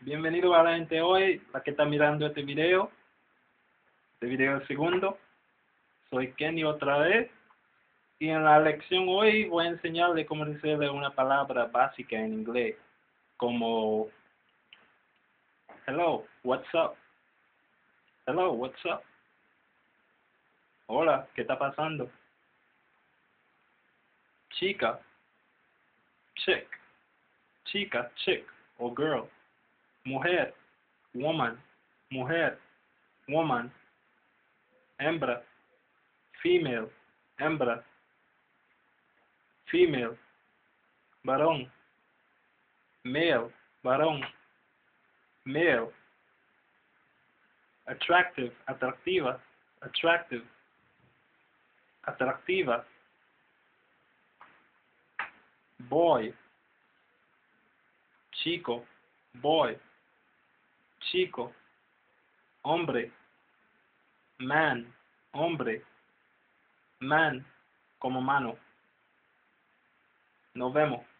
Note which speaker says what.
Speaker 1: Bienvenido a la gente hoy, la que está mirando este video el segundo. Soy Kenny otra vez. Y en la lección hoy voy a enseñarle cómo decirle una palabra básica en inglés. Como, hello, what's up? Hello, what's up? Hola, ¿qué está pasando? Chica, chick. Chica, chick o girl. Mujer, woman. Mujer, woman. Hembra, female. Hembra, female. Varón, male. Varón, male. Attractive, atractiva. Attractive, atractiva. Boy, chico. Boy, chico. Hombre, man. Hombre, man, como mano. Nos vemos.